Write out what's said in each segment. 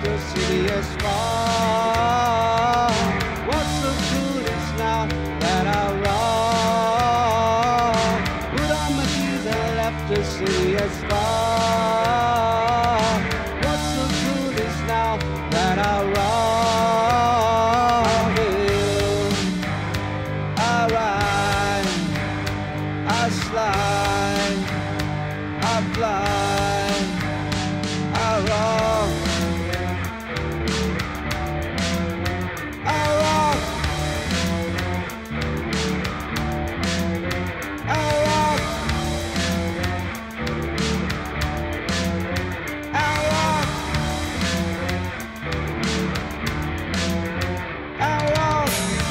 left the city as far. What's the good is now that I run? Put on my shoes and left the city as far. What's the good is now that I run? I ride, I slide, I fly, I rock, I rock, I rock, I rock, I rock.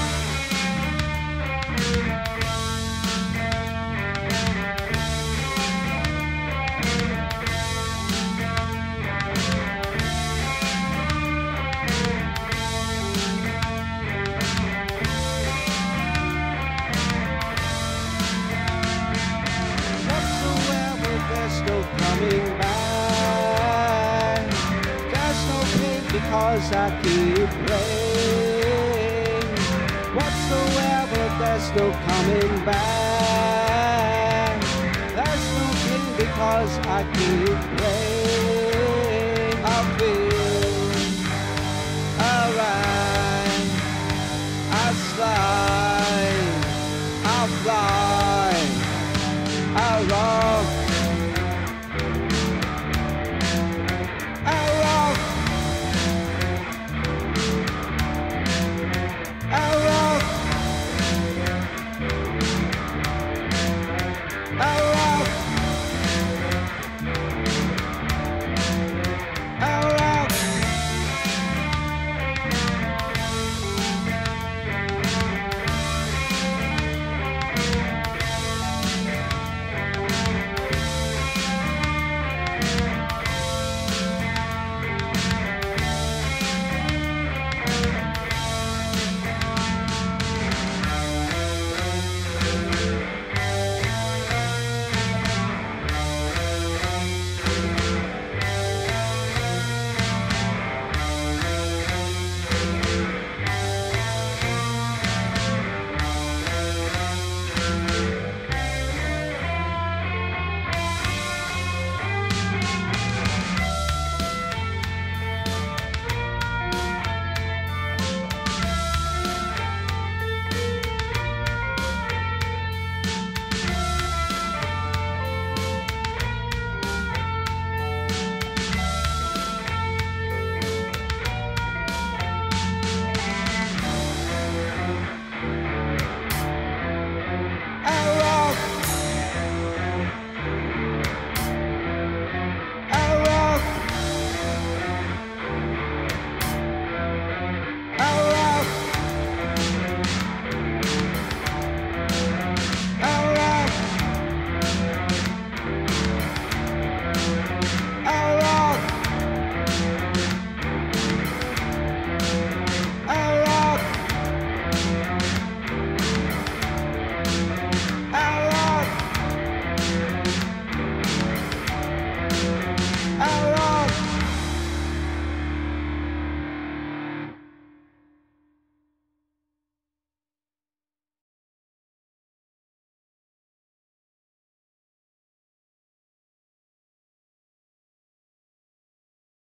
Whatsoever, there's no coming back. There's no pain because I keep praying. Whatsoever, there's no coming back. There's no pain because I keep praying.